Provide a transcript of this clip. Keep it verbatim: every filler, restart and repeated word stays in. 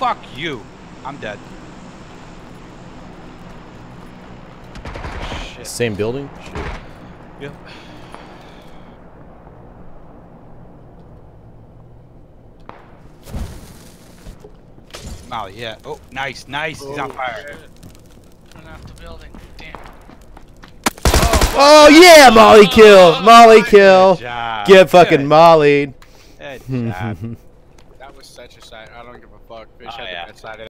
fuck you. I'm dead. Shit. Same building? Shit. Yep. Molly, yeah. Oh, nice, nice. He's on fire. Run off the building. Damn. Oh yeah, Molly kill, Molly kill. Good job. Get fucking Good. mollied. Good job. That was such a side. I don't give a fuck. Fish Oh, had yeah. the best side of